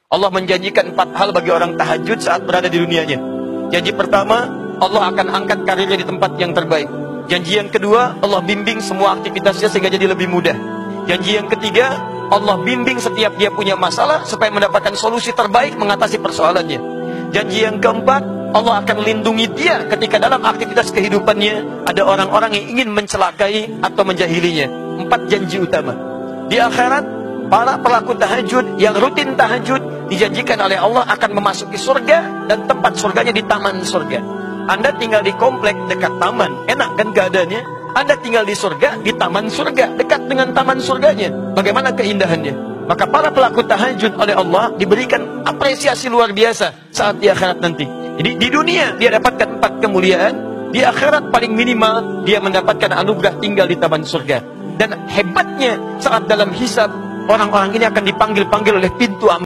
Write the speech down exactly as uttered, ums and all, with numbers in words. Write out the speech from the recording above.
Allah menjanjikan empat hal bagi orang tahajud saat berada di dunianya. Janji pertama, Allah akan angkat karirnya di tempat yang terbaik. Janji yang kedua, Allah bimbing semua aktivitasnya sehingga jadi lebih mudah. Janji yang ketiga, Allah bimbing setiap dia punya masalah supaya mendapatkan solusi terbaik mengatasi persoalannya. Janji yang keempat, Allah akan lindungi dia ketika dalam aktivitas kehidupannya ada orang-orang yang ingin mencelakai atau menjahilinya. Empat janji utama. Di akhirat, para pelaku tahajud yang rutin tahajud dijanjikan oleh Allah akan memasuki surga, dan tempat surganya di taman surga. Anda tinggal di komplek dekat taman, enak kan keadaannya? Anda tinggal di surga, di taman surga, dekat dengan taman surganya. Bagaimana keindahannya? Maka para pelaku tahajud oleh Allah diberikan apresiasi luar biasa saat di akhirat nanti. Jadi di dunia dia dapatkan empat kemuliaan, di akhirat paling minimal dia mendapatkan anugerah tinggal di taman surga. Dan hebatnya saat dalam hisab, orang-orang ini akan dipanggil-panggil oleh pintu amal.